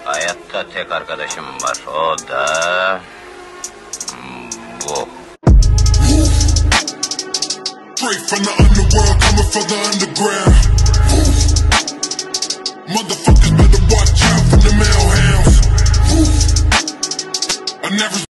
Hayatta tek arkadaşım var. O da... bu. Straight from the underworld, coming from the underground. Motherfuckers